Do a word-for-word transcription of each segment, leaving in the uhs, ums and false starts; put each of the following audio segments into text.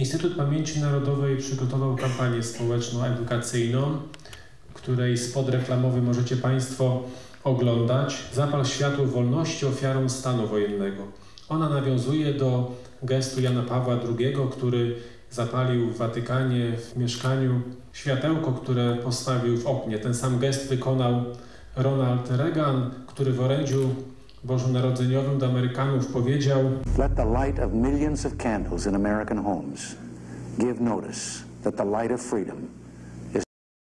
Instytut Pamięci Narodowej przygotował kampanię społeczno-edukacyjną, której spot reklamowy możecie Państwo oglądać. Zapal światło wolności ofiarą stanu wojennego. Ona nawiązuje do gestu Jana Pawła drugiego, który zapalił w Watykanie w mieszkaniu światełko, które postawił w oknie. Ten sam gest wykonał Ronald Reagan, który w orędziu bożonarodzeniowym do Amerykanów powiedział: Let the light of millions of candles in American homes give notice that the light of freedom is...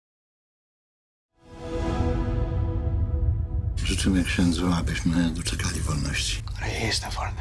Życzymy księdzu, abyśmy doczekali wolności. Ale ja jestem wolny.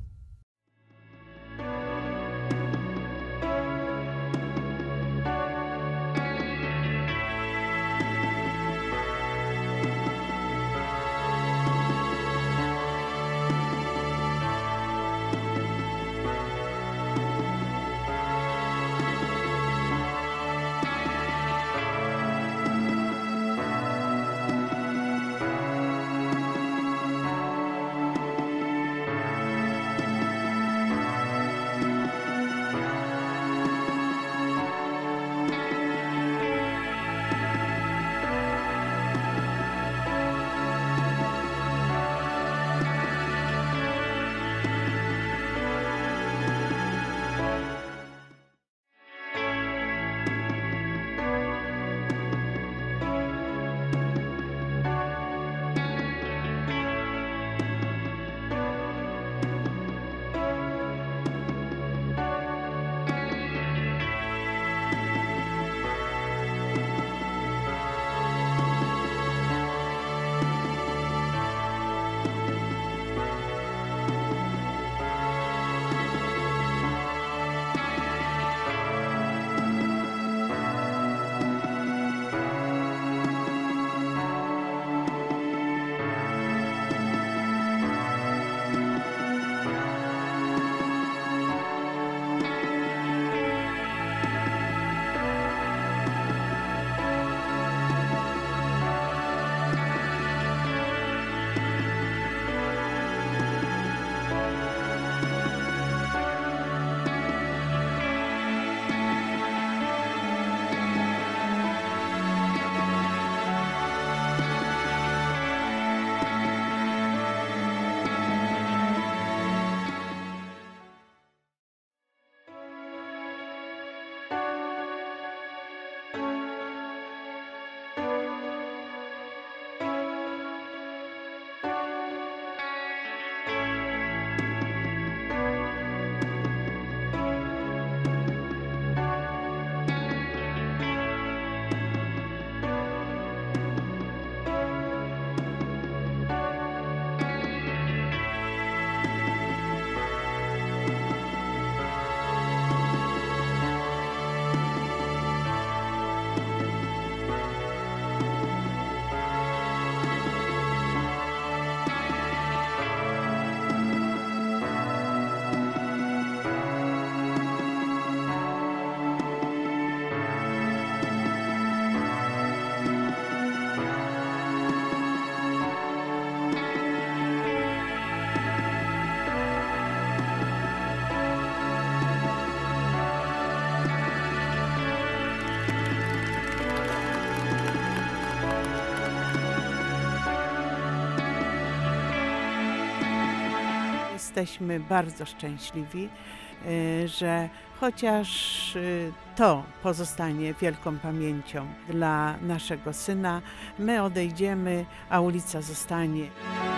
Jesteśmy bardzo szczęśliwi, że chociaż to pozostanie wielką pamięcią dla naszego syna, my odejdziemy, a ulica zostanie.